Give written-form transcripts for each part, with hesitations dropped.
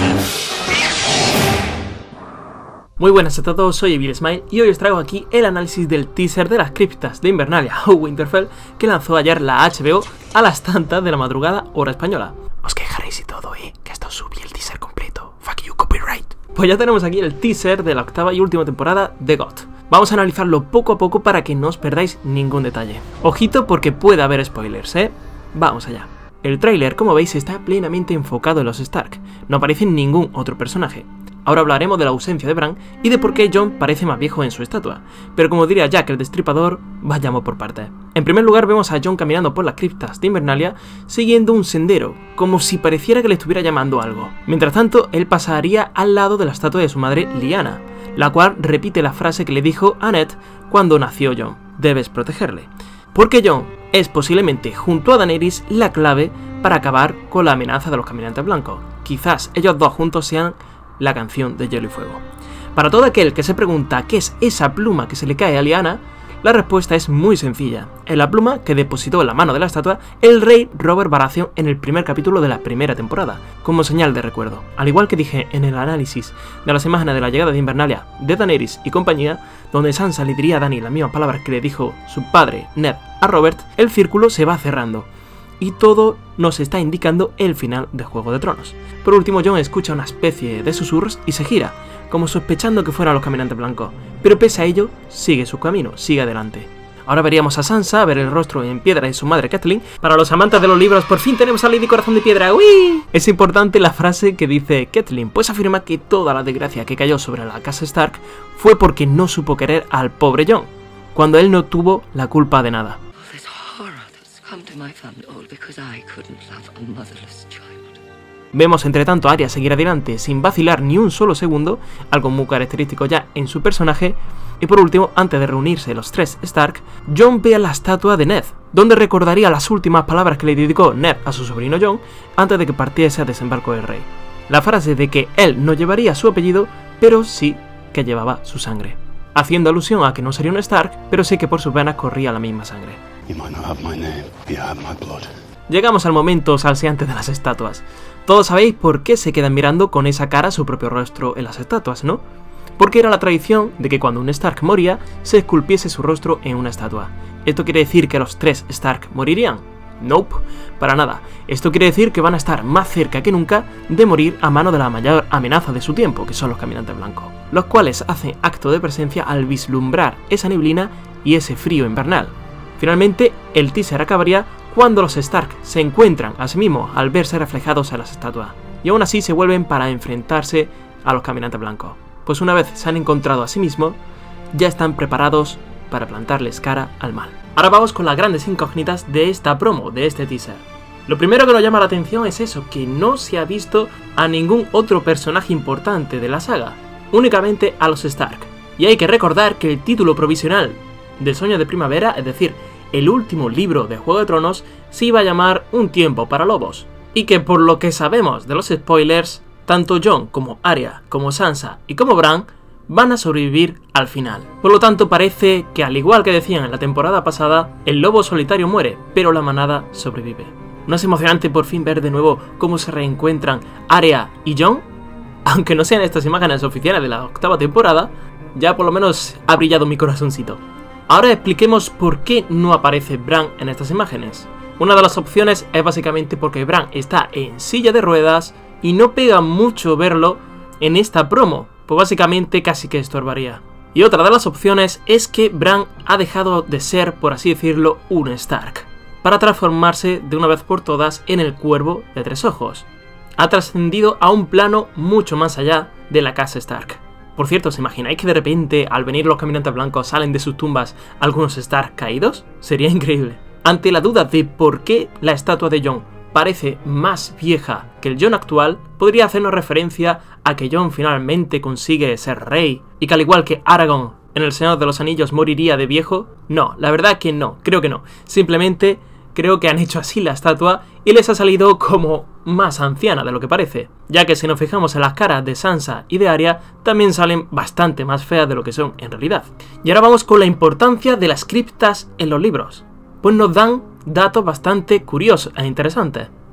Muy buenas a todos, soy Evil Smile y hoy os traigo aquí el análisis del teaser de las criptas de Invernalia o Winterfell que lanzó ayer la HBO a las tantas de la madrugada hora española. Os quejaréis y todo, que esto subí el teaser completo. Fuck you, copyright. Pues ya tenemos aquí el teaser de la octava y última temporada de GOT. Vamos a analizarlo poco a poco para que no os perdáis ningún detalle. Ojito porque puede haber spoilers, Vamos allá. El tráiler, como veis, está plenamente enfocado en los Stark. No aparece ningún otro personaje. Ahora hablaremos de la ausencia de Bran y de por qué Jon parece más viejo en su estatua. Pero como diría Jack el Destripador, vayamos por partes. En primer lugar vemos a Jon caminando por las criptas de Invernalia siguiendo un sendero, como si pareciera que le estuviera llamando algo. Mientras tanto, él pasaría al lado de la estatua de su madre Lyanna, la cual repite la frase que le dijo a Ned cuando nació Jon: debes protegerle. Porque Jon es posiblemente, junto a Daenerys, la clave para acabar con la amenaza de los caminantes blancos. Quizás ellos dos juntos sean la canción de Hielo y Fuego. Para todo aquel que se pregunta qué es esa pluma que se le cae a Lyanna, la respuesta es muy sencilla. Es la pluma que depositó en la mano de la estatua el rey Robert Baratheon en el primer capítulo de la primera temporada, como señal de recuerdo. Al igual que dije en el análisis de las imágenes de la llegada de Invernalia de Daenerys y compañía, donde Sansa le diría a Dany las mismas palabras que le dijo su padre Ned a Robert, el círculo se va cerrando. Y todo nos está indicando el final de Juego de Tronos. Por último, Jon escucha una especie de susurros y se gira, como sospechando que fueran los caminantes blancos, pero pese a ello, sigue su camino, sigue adelante. Ahora veríamos a Sansa ver el rostro en piedra de su madre Catelyn. Para los amantes de los libros, por fin tenemos a Lady Corazón de Piedra. ¡Uy! Es importante la frase que dice Catelyn, pues afirma que toda la desgracia que cayó sobre la casa Stark fue porque no supo querer al pobre Jon, cuando él no tuvo la culpa de nada. Vemos entre tanto a Arya seguir adelante sin vacilar ni un solo segundo, algo muy característico ya en su personaje. Y por último, antes de reunirse los tres Stark, Jon ve a la estatua de Ned, donde recordaría las últimas palabras que le dedicó Ned a su sobrino Jon antes de que partiese a desembarco del rey. La frase de que él no llevaría su apellido, pero sí que llevaba su sangre, haciendo alusión a que no sería un Stark, pero sí que por sus venas corría la misma sangre. Llegamos al momento salseante de las estatuas. Todos sabéis por qué se quedan mirando con esa cara a su propio rostro en las estatuas, ¿no? Porque era la tradición de que cuando un Stark moría, se esculpiese su rostro en una estatua. ¿Esto quiere decir que los tres Stark morirían? Nope, para nada. Esto quiere decir que van a estar más cerca que nunca de morir a mano de la mayor amenaza de su tiempo, que son los caminantes blancos, los cuales hacen acto de presencia al vislumbrar esa neblina y ese frío invernal. Finalmente, el teaser acabaría cuando los Stark se encuentran a sí mismos al verse reflejados en las estatuas, y aún así se vuelven para enfrentarse a los caminantes blancos. Pues una vez se han encontrado a sí mismos, ya están preparados para plantarles cara al mal. Ahora vamos con las grandes incógnitas de esta promo, de este teaser. Lo primero que nos llama la atención es eso, que no se ha visto a ningún otro personaje importante de la saga, únicamente a los Stark. Y hay que recordar que el título provisional de Sueño de Primavera, es decir, el último libro de Juego de Tronos, se iba a llamar Un tiempo para lobos, y que por lo que sabemos de los spoilers, tanto Jon como Arya, como Sansa y como Bran van a sobrevivir al final. Por lo tanto parece que, al igual que decían en la temporada pasada, el lobo solitario muere, pero la manada sobrevive. ¿No es emocionante por fin ver de nuevo cómo se reencuentran Arya y Jon? Aunque no sean estas imágenes oficiales de la octava temporada, ya por lo menos ha brillado mi corazoncito. Ahora expliquemos por qué no aparece Bran en estas imágenes. Una de las opciones es básicamente porque Bran está en silla de ruedas y no pega mucho verlo en esta promo, pues básicamente casi que estorbaría. Y otra de las opciones es que Bran ha dejado de ser, por así decirlo, un Stark, para transformarse de una vez por todas en el Cuervo de Tres Ojos. Ha trascendido a un plano mucho más allá de la casa Stark. Por cierto, ¿os imagináis que de repente, al venir los caminantes blancos, salen de sus tumbas algunos Stark caídos? Sería increíble. Ante la duda de por qué la estatua de Jon parece más vieja que el Jon actual, podría hacernos referencia a que Jon finalmente consigue ser rey, y que al igual que Aragorn en El Señor de los Anillos moriría de viejo. No, la verdad que no, creo que no. Simplemente creo que han hecho así la estatua y les ha salido como más anciana de lo que parece, ya que si nos fijamos en las caras de Sansa y de Arya, también salen bastante más feas de lo que son en realidad. Y ahora vamos con la importancia de las criptas en los libros, pues nos dan datos bastante curiosos e interesantes.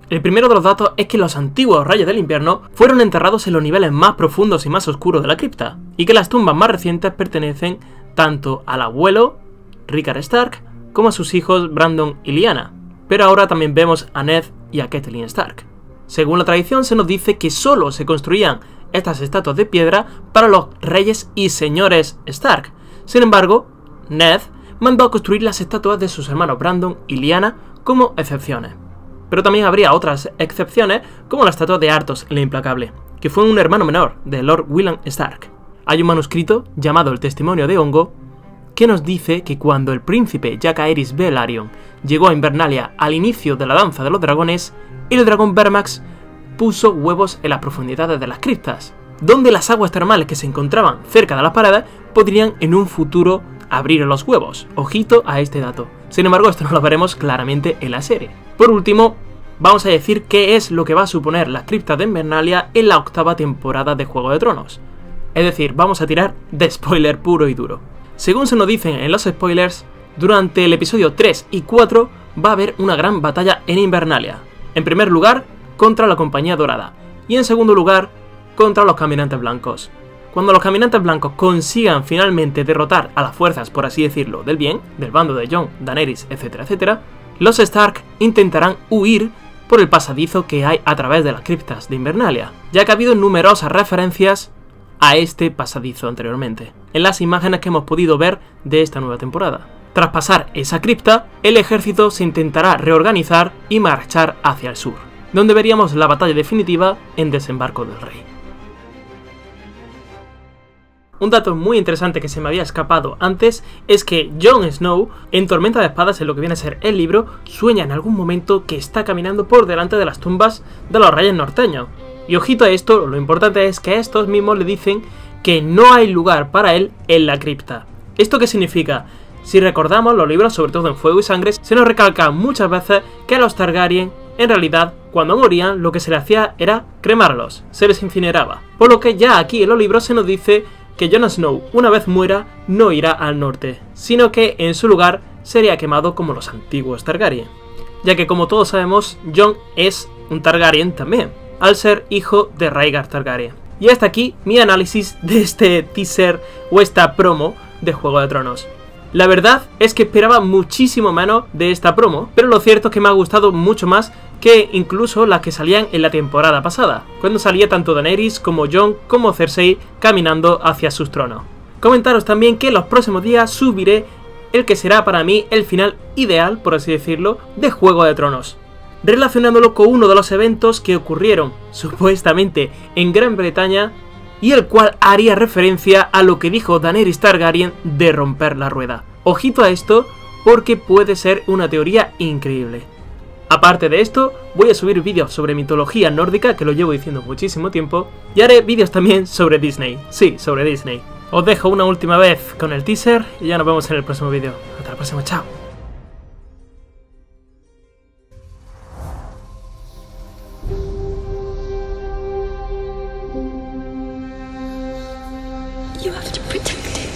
El primero de los datos es que los antiguos Reyes del Invierno fueron enterrados en los niveles más profundos y más oscuros de la cripta, y que las tumbas más recientes pertenecen tanto al abuelo, Rickard Stark, como a sus hijos Brandon y Lyanna, pero ahora también vemos a Ned y a Catelyn Stark. Según la tradición se nos dice que solo se construían estas estatuas de piedra para los reyes y señores Stark. Sin embargo, Ned mandó a construir las estatuas de sus hermanos Brandon y Lyanna como excepciones. Pero también habría otras excepciones, como la estatua de Arthos el Implacable, que fue un hermano menor de Lord William Stark. Hay un manuscrito llamado El Testimonio de Hongo que nos dice que cuando el príncipe Jacaerys Velaryon llegó a Invernalia al inicio de la danza de los dragones, el dragón Vermax puso huevos en las profundidades de las criptas, donde las aguas termales que se encontraban cerca de las paredes podrían en un futuro abrir los huevos. Ojito a este dato. Sin embargo, esto no lo veremos claramente en la serie. Por último, vamos a decir qué es lo que va a suponer las criptas de Invernalia en la 8ª temporada de Juego de Tronos. Es decir, vamos a tirar de spoiler puro y duro. Según se nos dicen en los spoilers, durante el episodio 3 y 4 va a haber una gran batalla en Invernalia. En primer lugar, contra la Compañía Dorada, y en segundo lugar, contra los Caminantes Blancos. Cuando los Caminantes Blancos consigan finalmente derrotar a las fuerzas, por así decirlo, del bien, del bando de Jon, Daenerys, etcétera, etcétera, los Stark intentarán huir por el pasadizo que hay a través de las criptas de Invernalia, ya que ha habido numerosas referencias a este pasadizo anteriormente, en las imágenes que hemos podido ver de esta nueva temporada. Tras pasar esa cripta, el ejército se intentará reorganizar y marchar hacia el sur, donde veríamos la batalla definitiva en Desembarco del Rey. Un dato muy interesante que se me había escapado antes es que Jon Snow, en Tormenta de Espadas, en lo que viene a ser el libro, sueña en algún momento que está caminando por delante de las tumbas de los reyes norteños. Y ojito a esto, lo importante es que estos mismos le dicen que no hay lugar para él en la cripta. ¿Esto qué significa? Si recordamos los libros, sobre todo en Fuego y Sangre, se nos recalca muchas veces que a los Targaryen, en realidad, cuando morían, lo que se les hacía era cremarlos, se les incineraba. Por lo que ya aquí en los libros se nos dice que Jon Snow, una vez muera, no irá al norte, sino que en su lugar sería quemado como los antiguos Targaryen, ya que como todos sabemos, Jon es un Targaryen también, al ser hijo de Rhaegar Targaryen. Y hasta aquí mi análisis de este teaser o esta promo de Juego de Tronos. La verdad es que esperaba muchísimo menos de esta promo, pero lo cierto es que me ha gustado mucho más que incluso las que salían en la temporada pasada, cuando salía tanto Daenerys como Jon como Cersei caminando hacia sus tronos. Comentaros también que en los próximos días subiré el que será para mí el final ideal, por así decirlo, de Juego de Tronos, relacionándolo con uno de los eventos que ocurrieron supuestamente en Gran Bretaña y el cual haría referencia a lo que dijo Daenerys Targaryen de romper la rueda. Ojito a esto porque puede ser una teoría increíble. Aparte de esto, voy a subir vídeos sobre mitología nórdica, que lo llevo diciendo muchísimo tiempo, y haré vídeos también sobre Disney. Sí, sobre Disney. Os dejo una última vez con el teaser y ya nos vemos en el próximo vídeo. Hasta la próxima, chao. You have to protect him.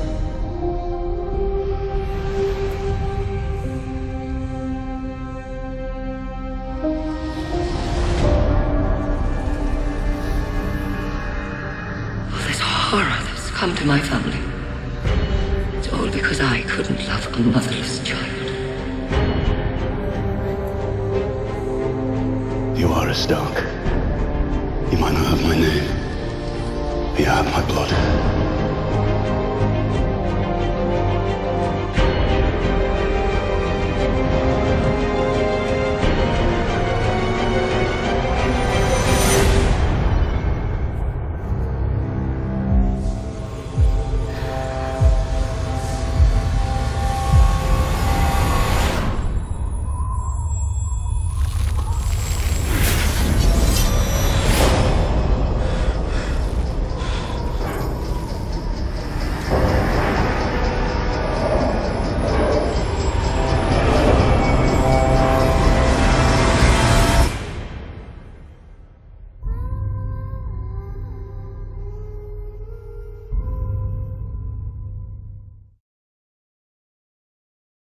All this horror that's come to my family. It's all because I couldn't love a motherless child. You are a Stark. You might not have my name. You have my blood.